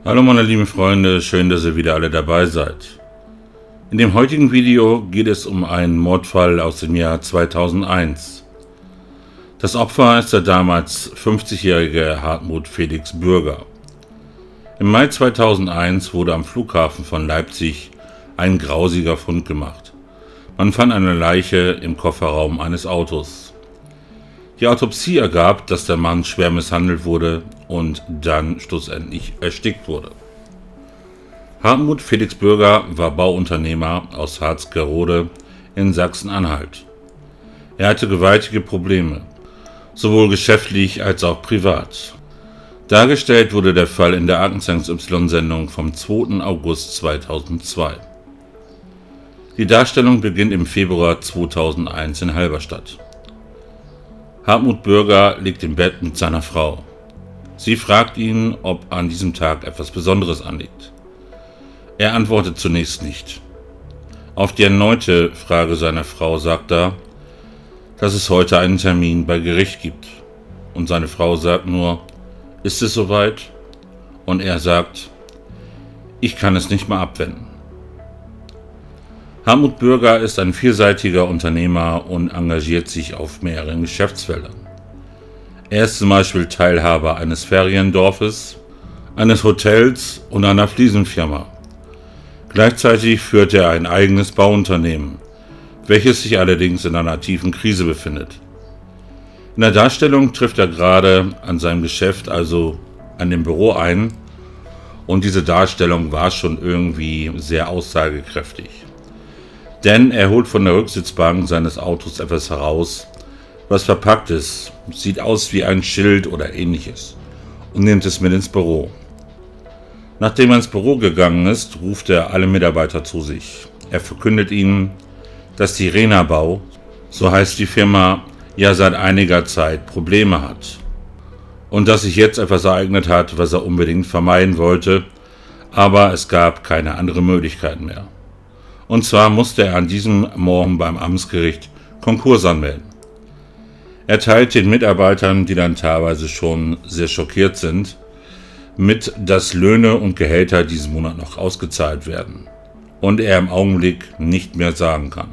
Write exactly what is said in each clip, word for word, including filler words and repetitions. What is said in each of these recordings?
Hallo meine lieben Freunde, schön, dass ihr wieder alle dabei seid. In dem heutigen Video geht es um einen Mordfall aus dem Jahr zweitausendeins. Das Opfer ist der damals fünfzigjährige Hartmut Felix Bürger. Im Mai zweitausendeins wurde am Flughafen von Leipzig ein grausiger Fund gemacht. Man fand eine Leiche im Kofferraum eines Autos. Die Autopsie ergab, dass der Mann schwer misshandelt wurde und dann schlussendlich erstickt wurde. Hartmut Felix Bürger war Bauunternehmer aus Harzgerode in Sachsen-Anhalt. Er hatte gewaltige Probleme, sowohl geschäftlich als auch privat. Dargestellt wurde der Fall in der Aktenzeichen Y-Sendung vom zweiten August zweitausendzwei. Die Darstellung beginnt im Februar zweitausendeins in Halberstadt. Hartmut Bürger liegt im Bett mit seiner Frau. Sie fragt ihn, ob an diesem Tag etwas Besonderes anliegt. Er antwortet zunächst nicht. Auf die erneute Frage seiner Frau sagt er, dass es heute einen Termin bei Gericht gibt. Und seine Frau sagt nur, ist es soweit? Und er sagt, ich kann es nicht mehr abwenden. Hartmut Bürger ist ein vielseitiger Unternehmer und engagiert sich auf mehreren Geschäftsfeldern. Er ist zum Beispiel Teilhaber eines Feriendorfes, eines Hotels und einer Fliesenfirma. Gleichzeitig führt er ein eigenes Bauunternehmen, welches sich allerdings in einer tiefen Krise befindet. In der Darstellung trifft er gerade an seinem Geschäft, also an dem Büro ein, und diese Darstellung war schon irgendwie sehr aussagekräftig. Denn er holt von der Rücksitzbank seines Autos etwas heraus, was verpackt ist, sieht aus wie ein Schild oder ähnliches, und nimmt es mit ins Büro. Nachdem er ins Büro gegangen ist, ruft er alle Mitarbeiter zu sich. Er verkündet ihnen, dass die Rena Bau, so heißt die Firma, ja seit einiger Zeit Probleme hat. Und dass sich jetzt etwas ereignet hat, was er unbedingt vermeiden wollte, aber es gab keine andere Möglichkeit mehr. Und zwar musste er an diesem Morgen beim Amtsgericht Konkurs anmelden. Er teilt den Mitarbeitern, die dann teilweise schon sehr schockiert sind, mit, dass Löhne und Gehälter diesen Monat noch ausgezahlt werden und er im Augenblick nicht mehr sagen kann.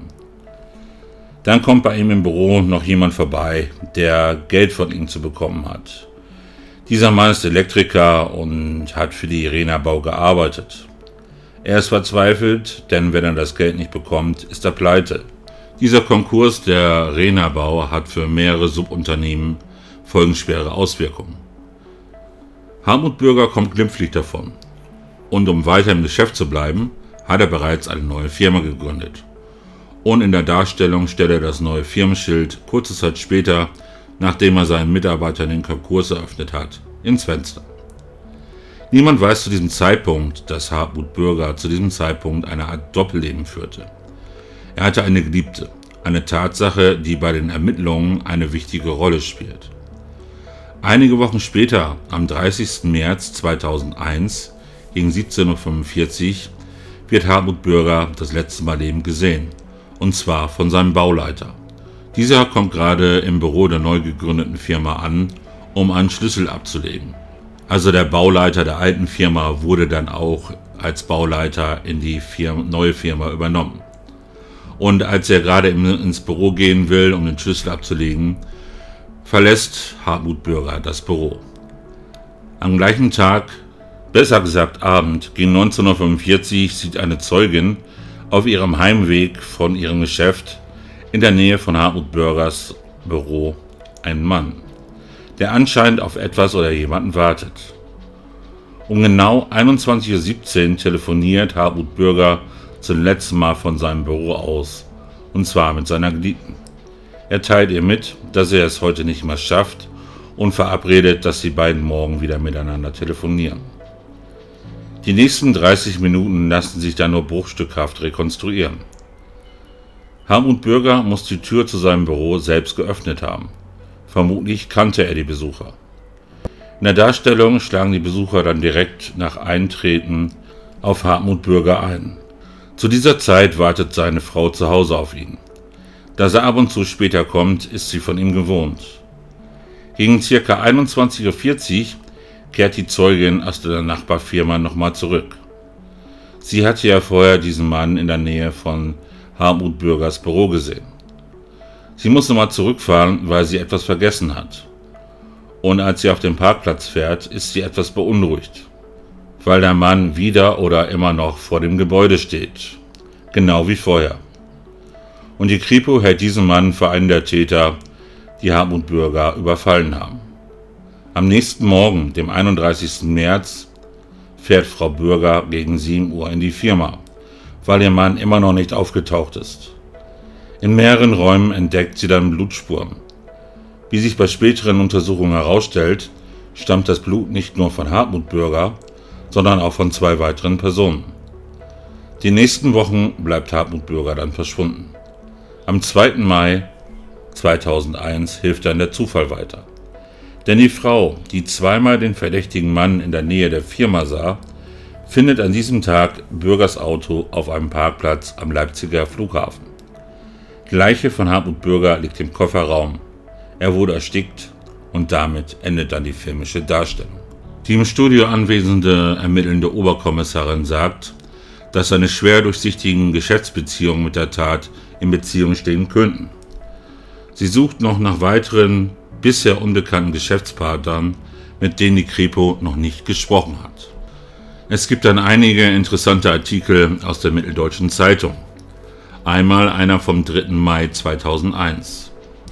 Dann kommt bei ihm im Büro noch jemand vorbei, der Geld von ihm zu bekommen hat. Dieser Mann ist Elektriker und hat für die Rena Bau gearbeitet. Er ist verzweifelt, denn wenn er das Geld nicht bekommt, ist er pleite. Dieser Konkurs der Rena Bau hat für mehrere Subunternehmen folgenschwere Auswirkungen. Hartmut Bürger kommt glimpflich davon. Und um weiter im Geschäft zu bleiben, hat er bereits eine neue Firma gegründet. Und in der Darstellung stellt er das neue Firmenschild kurze Zeit später, nachdem er seinen Mitarbeitern den Konkurs eröffnet hat, ins Fenster. Niemand weiß zu diesem Zeitpunkt, dass Hartmut Bürger zu diesem Zeitpunkt eine Art Doppelleben führte. Er hatte eine Geliebte, eine Tatsache, die bei den Ermittlungen eine wichtige Rolle spielt. Einige Wochen später, am dreißigsten März zweitausendeins, gegen siebzehn Uhr fünfundvierzig, wird Hartmut Bürger das letzte Mal lebend gesehen, und zwar von seinem Bauleiter. Dieser kommt gerade im Büro der neu gegründeten Firma an, um einen Schlüssel abzulegen. Also der Bauleiter der alten Firma wurde dann auch als Bauleiter in die Firma, neue Firma übernommen. Und als er gerade ins Büro gehen will, um den Schlüssel abzulegen, verlässt Hartmut Bürger das Büro. Am gleichen Tag, besser gesagt Abend, gegen neunzehn Uhr fünfundvierzig sieht eine Zeugin auf ihrem Heimweg von ihrem Geschäft in der Nähe von Hartmut Bürgers Büro einen Mann, der anscheinend auf etwas oder jemanden wartet. Um genau einundzwanzig Uhr siebzehn telefoniert Hartmut Bürger zum letzten Mal von seinem Büro aus, und zwar mit seiner Geliebten. Er teilt ihr mit, dass er es heute nicht mehr schafft und verabredet, dass die beiden morgen wieder miteinander telefonieren. Die nächsten dreißig Minuten lassen sich dann nur bruchstückhaft rekonstruieren. Hartmut Bürger muss die Tür zu seinem Büro selbst geöffnet haben. Vermutlich kannte er die Besucher. In der Darstellung schlagen die Besucher dann direkt nach Eintreten auf Hartmut Bürger ein. Zu dieser Zeit wartet seine Frau zu Hause auf ihn. Dass er ab und zu später kommt, ist sie von ihm gewohnt. Gegen ca. einundzwanzig Uhr vierzig kehrt die Zeugin aus der Nachbarfirma nochmal zurück. Sie hatte ja vorher diesen Mann in der Nähe von Hartmut Bürgers Büro gesehen. Sie muss nochmal zurückfahren, weil sie etwas vergessen hat. Und als sie auf den Parkplatz fährt, ist sie etwas beunruhigt, weil der Mann wieder oder immer noch vor dem Gebäude steht. Genau wie vorher. Und die Kripo hält diesen Mann für einen der Täter, die Hartmut Bürger überfallen haben. Am nächsten Morgen, dem einunddreißigsten März, fährt Frau Bürger gegen sieben Uhr in die Firma, weil ihr Mann immer noch nicht aufgetaucht ist. In mehreren Räumen entdeckt sie dann Blutspuren. Wie sich bei späteren Untersuchungen herausstellt, stammt das Blut nicht nur von Hartmut Bürger, sondern auch von zwei weiteren Personen. Die nächsten Wochen bleibt Hartmut Bürger dann verschwunden. Am zweiten Mai zweitausendeins hilft dann der Zufall weiter. Denn die Frau, die zweimal den verdächtigen Mann in der Nähe der Firma sah, findet an diesem Tag Bürgers Auto auf einem Parkplatz am Leipziger Flughafen. Die Leiche von Hartmut Bürger liegt im Kofferraum. Er wurde erstickt und damit endet dann die filmische Darstellung. Die im Studio anwesende ermittelnde Oberkommissarin sagt, dass seine schwer durchsichtigen Geschäftsbeziehungen mit der Tat in Beziehung stehen könnten. Sie sucht noch nach weiteren, bisher unbekannten Geschäftspartnern, mit denen die Kripo noch nicht gesprochen hat. Es gibt dann einige interessante Artikel aus der Mitteldeutschen Zeitung. Einmal einer vom dritten Mai zweitausendeins.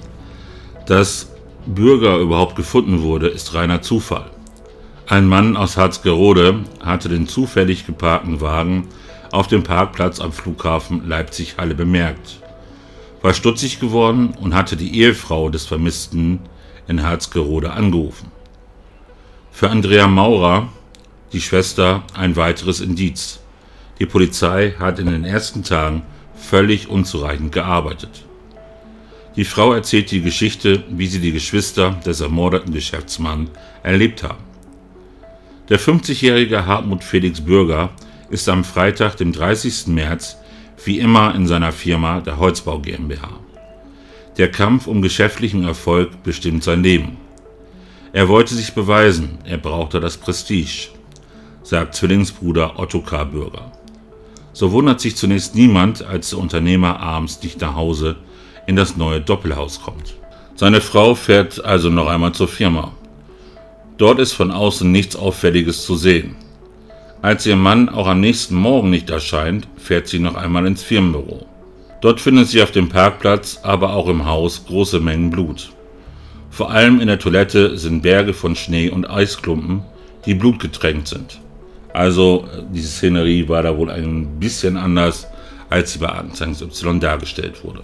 Dass Bürger überhaupt gefunden wurde, ist reiner Zufall. Ein Mann aus Harzgerode hatte den zufällig geparkten Wagen auf dem Parkplatz am Flughafen Leipzig-Halle bemerkt, war stutzig geworden und hatte die Ehefrau des Vermissten in Harzgerode angerufen. Für Andrea Maurer, die Schwester, ein weiteres Indiz. Die Polizei hat in den ersten Tagen völlig unzureichend gearbeitet. Die Frau erzählt die Geschichte, wie sie die Geschwister des ermordeten Geschäftsmanns erlebt haben. Der fünfzigjährige Hartmut Felix Bürger ist am Freitag, dem dreißigsten März, wie immer in seiner Firma der Holzbau GmbH. Der Kampf um geschäftlichen Erfolg bestimmt sein Leben. Er wollte sich beweisen, er brauchte das Prestige, sagt Zwillingsbruder Otto K. Bürger. So wundert sich zunächst niemand, als der Unternehmer abends nicht nach Hause in das neue Doppelhaus kommt. Seine Frau fährt also noch einmal zur Firma. Dort ist von außen nichts Auffälliges zu sehen. Als ihr Mann auch am nächsten Morgen nicht erscheint, fährt sie noch einmal ins Firmenbüro. Dort findet sie auf dem Parkplatz, aber auch im Haus große Mengen Blut. Vor allem in der Toilette sind Berge von Schnee und Eisklumpen, die blutgetränkt sind. Also diese Szenerie war da wohl ein bisschen anders, als sie bei Aktenzeichen Y dargestellt wurde.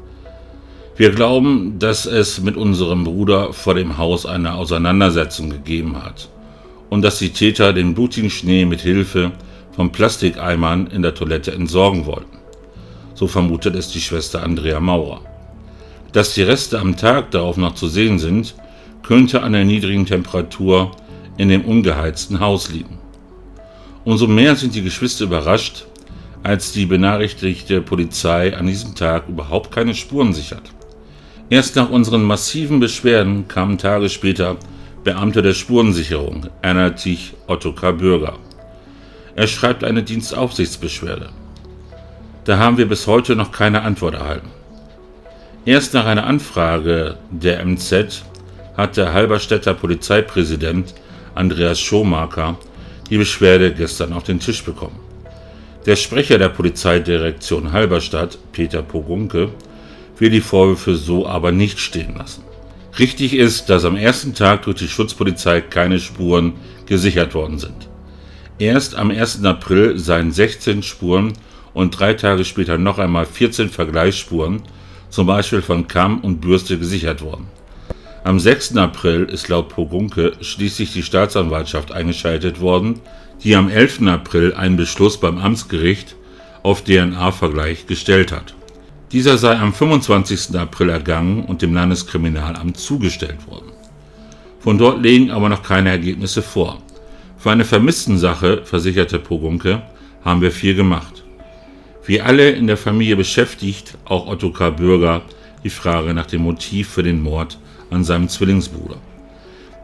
Wir glauben, dass es mit unserem Bruder vor dem Haus eine Auseinandersetzung gegeben hat und dass die Täter den blutigen Schnee mit Hilfe von Plastikeimern in der Toilette entsorgen wollten. So vermutet es die Schwester Andrea Maurer. Dass die Reste am Tag darauf noch zu sehen sind, könnte an der niedrigen Temperatur in dem ungeheizten Haus liegen. Umso mehr sind die Geschwister überrascht, als die benachrichtigte Polizei an diesem Tag überhaupt keine Spuren sichert. Erst nach unseren massiven Beschwerden kamen Tage später Beamte der Spurensicherung, erinnert sich Otto K. Bürger. Er schreibt eine Dienstaufsichtsbeschwerde. Da haben wir bis heute noch keine Antwort erhalten. Erst nach einer Anfrage der M Z hat der Halberstädter Polizeipräsident Andreas Schomaker die Beschwerde gestern auf den Tisch bekommen. Der Sprecher der Polizeidirektion Halberstadt, Peter Pogunke, will die Vorwürfe so aber nicht stehen lassen. Richtig ist, dass am ersten Tag durch die Schutzpolizei keine Spuren gesichert worden sind. Erst am ersten April seien sechzehn Spuren und drei Tage später noch einmal vierzehn Vergleichsspuren, zum Beispiel von Kamm und Bürste, gesichert worden. Am sechsten April ist laut Pogunke schließlich die Staatsanwaltschaft eingeschaltet worden, die am elften April einen Beschluss beim Amtsgericht auf D N A-Vergleich gestellt hat. Dieser sei am fünfundzwanzigsten April ergangen und dem Landeskriminalamt zugestellt worden. Von dort liegen aber noch keine Ergebnisse vor. Für eine Vermisstensache, versicherte Pogunke, haben wir viel gemacht. Wie alle in der Familie beschäftigt auch Otto K. Bürger die Frage nach dem Motiv für den Mord an seinem Zwillingsbruder.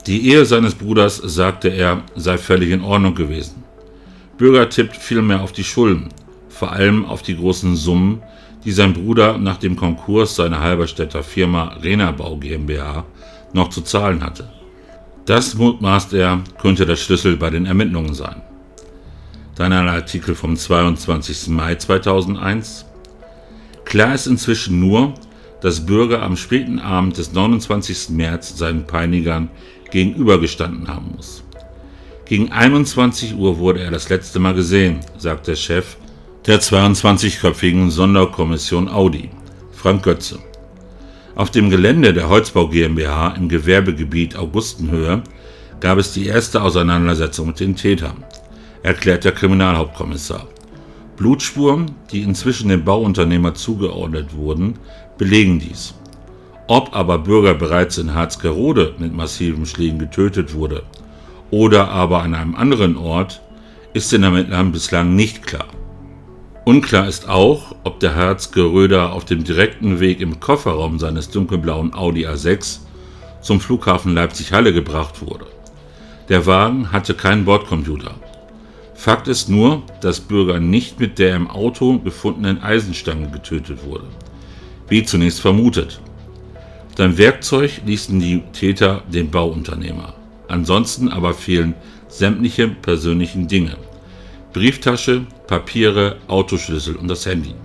Die Ehe seines Bruders, sagte er, sei völlig in Ordnung gewesen. Bürger tippt vielmehr auf die Schulden, vor allem auf die großen Summen, die sein Bruder nach dem Konkurs seiner Halberstädter Firma Renabau GmbH noch zu zahlen hatte. Das, mutmaßt er, könnte der Schlüssel bei den Ermittlungen sein. Dann ein Artikel vom zweiundzwanzigsten Mai zweitausendeins. Klar ist inzwischen nur, dass Bürger am späten Abend des neunundzwanzigsten März seinen Peinigern gegenübergestanden haben muss. Gegen einundzwanzig Uhr wurde er das letzte Mal gesehen, sagt der Chef der zweiundzwanzigköpfigen Sonderkommission Audi, Frank Götze. Auf dem Gelände der Holzbau GmbH im Gewerbegebiet Augustenhöhe gab es die erste Auseinandersetzung mit den Tätern, erklärt der Kriminalhauptkommissar. Blutspuren, die inzwischen dem Bauunternehmer zugeordnet wurden, belegen dies. Ob aber Bürger bereits in Harzgerode mit massiven Schlägen getötet wurde oder aber an einem anderen Ort, ist den Ermittlern bislang nicht klar. Unklar ist auch, ob der Harzgeröder auf dem direkten Weg im Kofferraum seines dunkelblauen Audi A sechs zum Flughafen Leipzig-Halle gebracht wurde. Der Wagen hatte keinen Bordcomputer. Fakt ist nur, dass Bürger nicht mit der im Auto gefundenen Eisenstange getötet wurde, wie zunächst vermutet. Sein Werkzeug ließen die Täter dem Bauunternehmer. Ansonsten aber fehlen sämtliche persönlichen Dinge. Brieftasche, Papiere, Autoschlüssel und das Handy.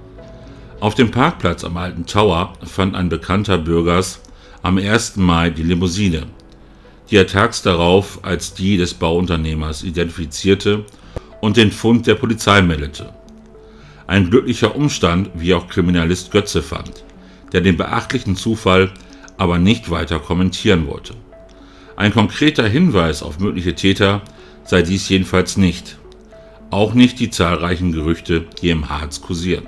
Auf dem Parkplatz am Alten Tower fand ein bekannter Bürgers am ersten Mai die Limousine, die er tags darauf als die des Bauunternehmers identifizierte und den Fund der Polizei meldete. Ein glücklicher Umstand, wie auch Kriminalist Götze fand, der den beachtlichen Zufall aber nicht weiter kommentieren wollte. Ein konkreter Hinweis auf mögliche Täter sei dies jedenfalls nicht. Auch nicht die zahlreichen Gerüchte, die im Harz kursieren.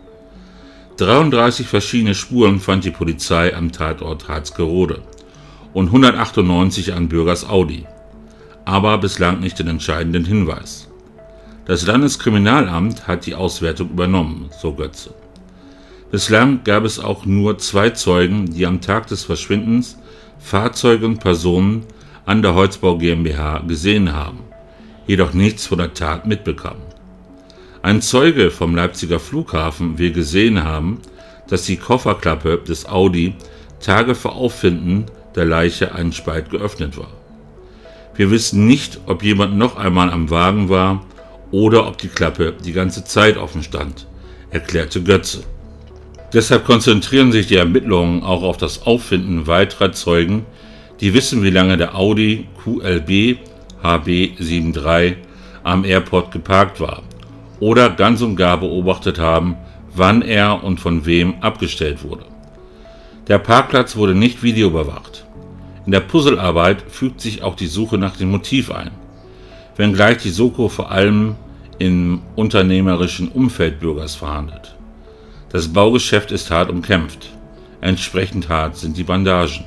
dreiunddreißig verschiedene Spuren fand die Polizei am Tatort Harzgerode und hundertachtundneunzig an Bürgers Audi, aber bislang nicht den entscheidenden Hinweis. Das Landeskriminalamt hat die Auswertung übernommen, so Götze. Bislang gab es auch nur zwei Zeugen, die am Tag des Verschwindens Fahrzeuge und Personen an der Holzbau GmbH gesehen haben, jedoch nichts von der Tat mitbekamen. Ein Zeuge vom Leipziger Flughafen will gesehen haben, dass die Kofferklappe des Audi Tage vor Auffinden der Leiche einen Spalt geöffnet war. Wir wissen nicht, ob jemand noch einmal am Wagen war oder ob die Klappe die ganze Zeit offen stand, erklärte Götze. Deshalb konzentrieren sich die Ermittlungen auch auf das Auffinden weiterer Zeugen, die wissen, wie lange der Audi Q L B H B drei am Airport geparkt war oder ganz und gar beobachtet haben, wann er und von wem abgestellt wurde. Der Parkplatz wurde nicht videoüberwacht. In der Puzzlearbeit fügt sich auch die Suche nach dem Motiv ein, wenngleich die Soko vor allem im unternehmerischen Umfeld Bürgers verhandelt. Das Baugeschäft ist hart umkämpft, entsprechend hart sind die Bandagen.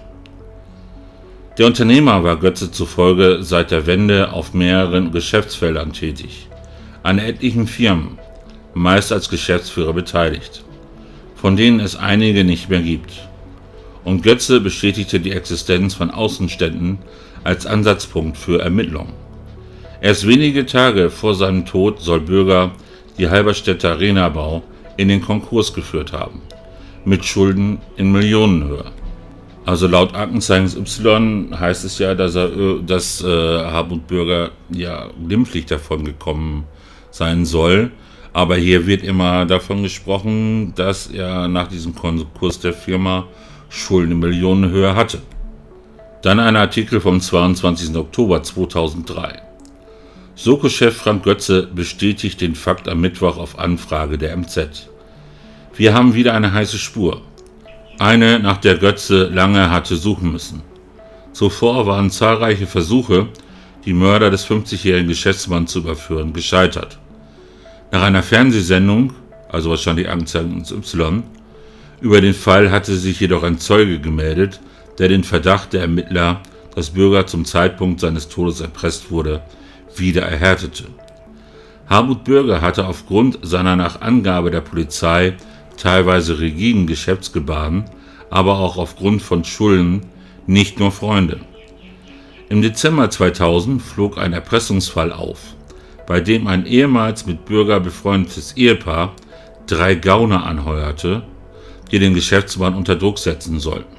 Der Unternehmer war Götze zufolge seit der Wende auf mehreren Geschäftsfeldern tätig, an etlichen Firmen, meist als Geschäftsführer beteiligt, von denen es einige nicht mehr gibt. Und Götze bestätigte die Existenz von Außenständen als Ansatzpunkt für Ermittlungen. Erst wenige Tage vor seinem Tod soll Bürger die Halberstädter Renabau in den Konkurs geführt haben, mit Schulden in Millionenhöhe. Also laut Aktenzeichen Y heißt es ja, dass, er, dass äh, Hartmut Bürger ja glimpflich davon gekommen sein soll. Aber hier wird immer davon gesprochen, dass er nach diesem Konkurs der Firma Schulden in Millionenhöhe hatte. Dann ein Artikel vom zweiundzwanzigsten Oktober zweitausenddrei. Soko-Chef Frank Götze bestätigt den Fakt am Mittwoch auf Anfrage der M Z. Wir haben wieder eine heiße Spur. Eine, nach der Götze lange hatte suchen müssen. Zuvor waren zahlreiche Versuche, die Mörder des fünfzigjährigen Geschäftsmanns zu überführen, gescheitert. Nach einer Fernsehsendung, also wahrscheinlich Aktenzeichen Y, über den Fall hatte sich jedoch ein Zeuge gemeldet, der den Verdacht der Ermittler, dass Bürger zum Zeitpunkt seines Todes erpresst wurde, wieder erhärtete. Hartmut Bürger hatte aufgrund seiner nach Angabe der Polizei teilweise rigiden Geschäftsgebaren, aber auch aufgrund von Schulden nicht nur Freunde. Im Dezember zweitausend flog ein Erpressungsfall auf, bei dem ein ehemals mit Bürger befreundetes Ehepaar drei Gauner anheuerte, die den Geschäftsmann unter Druck setzen sollten.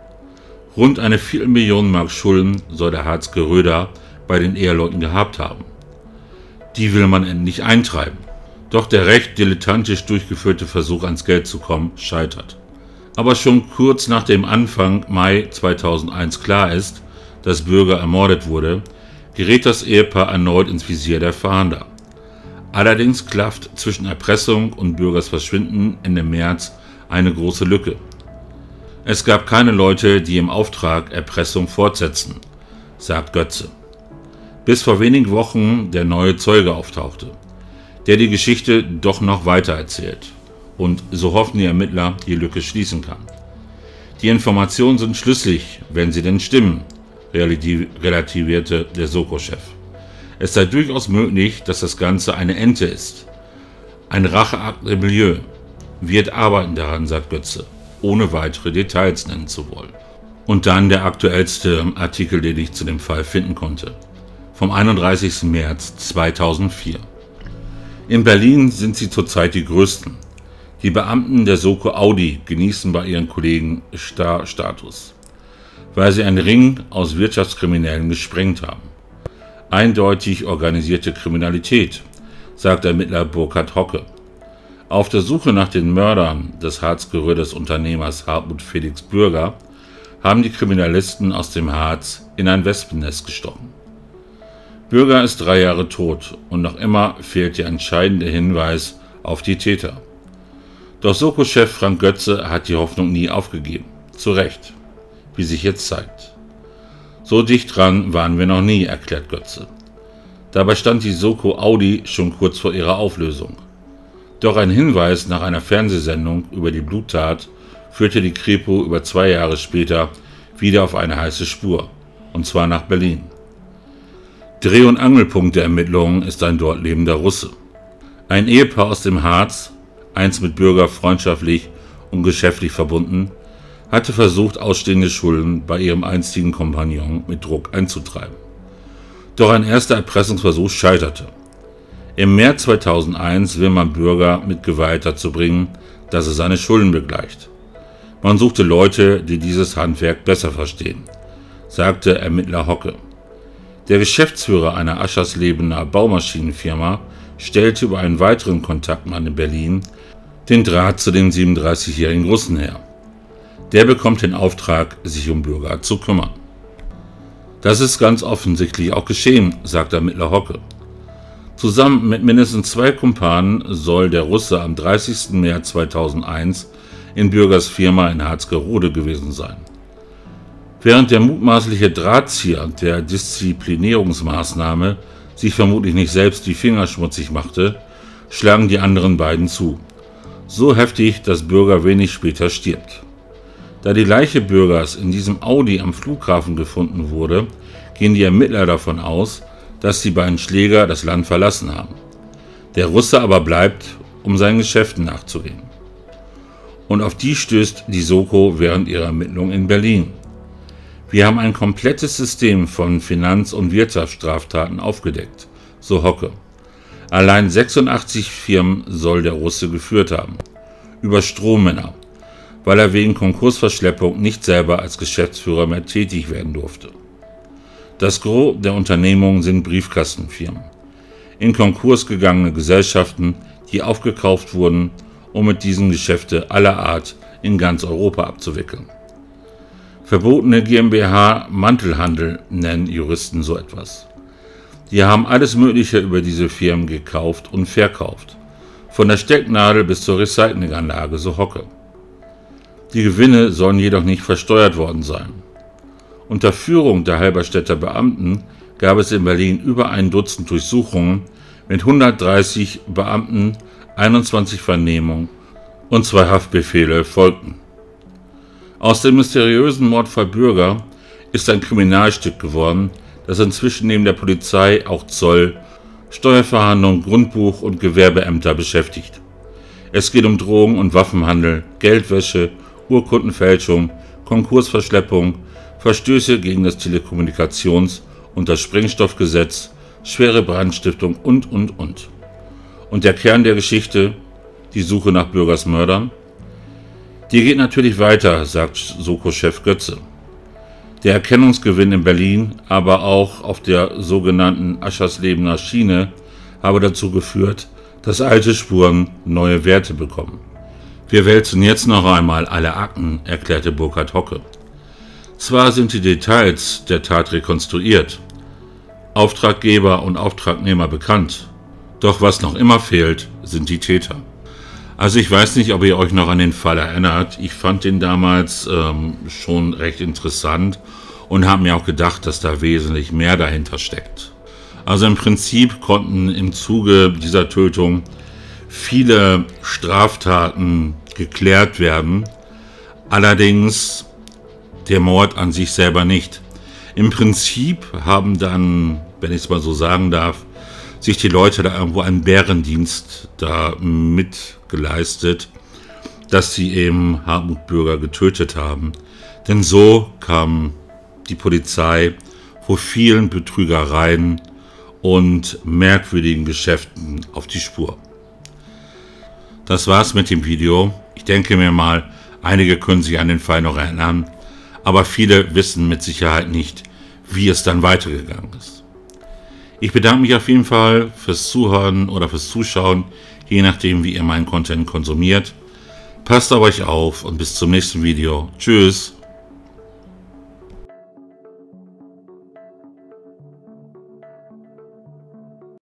Rund eine Viertelmillion Mark Schulden soll der Harzke Röder bei den Eheleuten gehabt haben. Die will man endlich eintreiben. Doch der recht dilettantisch durchgeführte Versuch, ans Geld zu kommen, scheitert. Aber schon kurz nach dem Anfang Mai zweitausendeins klar ist, dass Bürger ermordet wurde, gerät das Ehepaar erneut ins Visier der Fahnder. Allerdings klafft zwischen Erpressung und Bürgers Verschwinden Ende März eine große Lücke. Es gab keine Leute, die im Auftrag Erpressung fortsetzten, sagt Götze. Bis vor wenigen Wochen der neue Zeuge auftauchte, der die Geschichte doch noch weiter erzählt und, so hoffen die Ermittler, die Lücke schließen kann. Die Informationen sind schlüssig, wenn sie denn stimmen, relativierte der Soko-Chef. Es sei durchaus möglich, dass das Ganze eine Ente ist. Ein Racheakt im Milieu. Wir arbeiten daran, sagt Götze, ohne weitere Details nennen zu wollen. Und dann der aktuellste Artikel, den ich zu dem Fall finden konnte. Vom einunddreißigsten März zweitausendvier. In Berlin sind sie zurzeit die größten. Die Beamten der Soko Audi genießen bei ihren Kollegen Star-Status, weil sie einen Ring aus Wirtschaftskriminellen gesprengt haben. Eindeutig organisierte Kriminalität, sagt Ermittler Burkhard Hocke. Auf der Suche nach den Mördern des Harzke Röders Unternehmers Hartmut Felix Bürger haben die Kriminalisten aus dem Harz in ein Wespennest gestochen. Bürger ist drei Jahre tot und noch immer fehlt der entscheidende Hinweis auf die Täter. Doch Soko-Chef Frank Götze hat die Hoffnung nie aufgegeben. Zu Recht, wie sich jetzt zeigt. So dicht dran waren wir noch nie, erklärt Götze. Dabei stand die Soko Audi schon kurz vor ihrer Auflösung. Doch ein Hinweis nach einer Fernsehsendung über die Bluttat führte die Kripo über zwei Jahre später wieder auf eine heiße Spur, und zwar nach Berlin. Dreh- und Angelpunkt der Ermittlungen ist ein dort lebender Russe. Ein Ehepaar aus dem Harz, einst mit Bürger freundschaftlich und geschäftlich verbunden, hatte versucht, ausstehende Schulden bei ihrem einstigen Kompagnon mit Druck einzutreiben. Doch ein erster Erpressungsversuch scheiterte. Im März zweitausendeins will man Bürger mit Gewalt dazu bringen, dass er seine Schulden begleicht. Man suchte Leute, die dieses Handwerk besser verstehen, sagte Ermittler Hocke. Der Geschäftsführer einer Ascherslebener Baumaschinenfirma stellte über einen weiteren Kontaktmann in Berlin den Draht zu dem siebenunddreißigjährigen Russen her. Der bekommt den Auftrag, sich um Bürger zu kümmern. Das ist ganz offensichtlich auch geschehen, sagt Ermittler Hocke. Zusammen mit mindestens zwei Kumpanen soll der Russe am dreißigsten März zweitausendeins in Bürgers Firma in Harzgerode gewesen sein. Während der mutmaßliche Drahtzieher der Disziplinierungsmaßnahme sich vermutlich nicht selbst die Finger schmutzig machte, schlagen die anderen beiden zu. So heftig, dass Bürger wenig später stirbt. Da die Leiche Bürgers in diesem Audi am Flughafen gefunden wurde, gehen die Ermittler davon aus, dass die beiden Schläger das Land verlassen haben. Der Russe aber bleibt, um seinen Geschäften nachzugehen. Und auf die stößt die Soko während ihrer Ermittlungen in Berlin. Wir haben ein komplettes System von Finanz- und Wirtschaftsstraftaten aufgedeckt, so Hocke. Allein sechsundachtzig Firmen soll der Russe geführt haben. Über Strohmänner, weil er wegen Konkursverschleppung nicht selber als Geschäftsführer mehr tätig werden durfte. Das Gros der Unternehmungen sind Briefkastenfirmen. In Konkurs gegangene Gesellschaften, die aufgekauft wurden, um mit diesen Geschäfte aller Art in ganz Europa abzuwickeln. Verbotene GmbH-Mantelhandel nennen Juristen so etwas. Die haben alles Mögliche über diese Firmen gekauft und verkauft. Von der Stecknadel bis zur Recyclinganlage, so Hocke. Die Gewinne sollen jedoch nicht versteuert worden sein. Unter Führung der Halberstädter Beamten gab es in Berlin über ein Dutzend Durchsuchungen mit hundertdreißig Beamten, einundzwanzig Vernehmungen und zwei Haftbefehle folgten. Aus dem mysteriösen Mordfall Bürger ist ein Kriminalstück geworden, das inzwischen neben der Polizei auch Zoll, Steuerverhandlung, Grundbuch und Gewerbeämter beschäftigt. Es geht um Drogen- und Waffenhandel, Geldwäsche, Urkundenfälschung, Konkursverschleppung, Verstöße gegen das Telekommunikations- und das Sprengstoffgesetz, schwere Brandstiftung und, und, und. Und der Kern der Geschichte, die Suche nach Bürgers Mördern? Die geht natürlich weiter, sagt Soko-Chef Götze. Der Erkennungsgewinn in Berlin, aber auch auf der sogenannten Ascherslebener Schiene, habe dazu geführt, dass alte Spuren neue Werte bekommen. Wir wälzen jetzt noch einmal alle Akten, erklärte Burkhard Hocke. Zwar sind die Details der Tat rekonstruiert, Auftraggeber und Auftragnehmer bekannt, doch was noch immer fehlt, sind die Täter. Also ich weiß nicht, ob ihr euch noch an den Fall erinnert. Ich fand den damals ähm, schon recht interessant und habe mir auch gedacht, dass da wesentlich mehr dahinter steckt. Also im Prinzip konnten im Zuge dieser Tötung viele Straftaten geklärt werden, allerdings der Mord an sich selber nicht. Im Prinzip haben dann, wenn ich es mal so sagen darf, sich die Leute da irgendwo einen Bärendienst da mitgeleistet, dass sie eben Hartmut Bürger getötet haben. Denn so kam die Polizei vor vielen Betrügereien und merkwürdigen Geschäften auf die Spur. Das war's mit dem Video. Ich denke mir mal, einige können sich an den Fall noch erinnern, aber viele wissen mit Sicherheit nicht, wie es dann weitergegangen ist. Ich bedanke mich auf jeden Fall fürs Zuhören oder fürs Zuschauen, je nachdem, wie ihr meinen Content konsumiert. Passt auf euch auf und bis zum nächsten Video. Tschüss!